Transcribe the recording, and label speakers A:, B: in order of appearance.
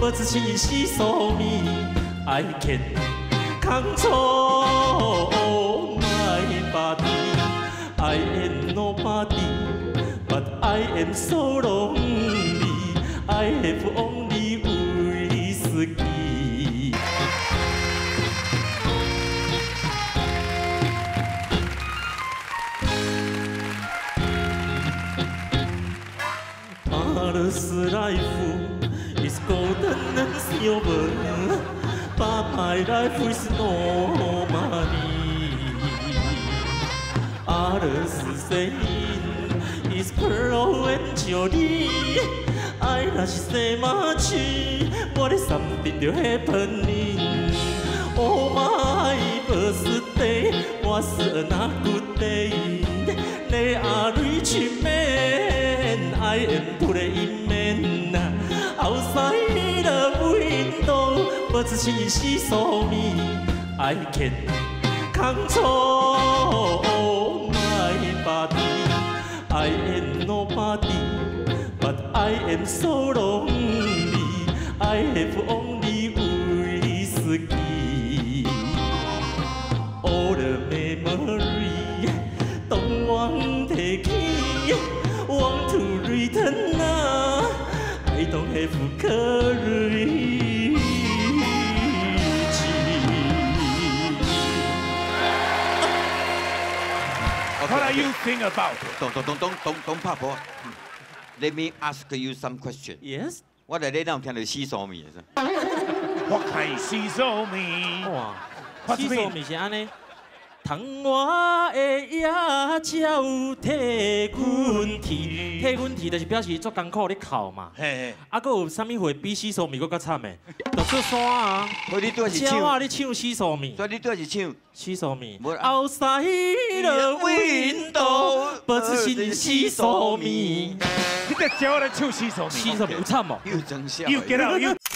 A: 无自信是所米，I can control my body，I am nobody but I am so lonely，I have only whiskey。 Ours life is golden and silver, but my life is no money. Ours saying is pearl and jewelry. I rush so much, what is something to happening? Oh my birthday was a good day. They are rich men.I am playing man outside the window， 无自信是所米 ，I can control my body，I am nobody but I am so lonely，I have only whiskey， all the memory don't want take want to return now. I don't have courage.
B: What are you think about?
C: Don't pop up. Let me ask you some question.
A: Yes.
C: 我来你当听到洗手米是
B: ？What kind 洗手米？
A: 哇，洗手米是安尼。 窗外的野鸟替阮啼，替阮啼就是表示做艰苦咧哭嘛。嘿，啊，搁有啥物会比洗手米搁较惨的？就出山啊！
C: 所以你拄是唱，
A: 鸟啊，你唱洗手米。
C: 所以你拄是唱
A: 洗手米。Outside the window， 不自信洗手米。
B: 你在教我来唱洗手米？
A: 洗手米有惨无？
C: 又真笑。
B: You get out！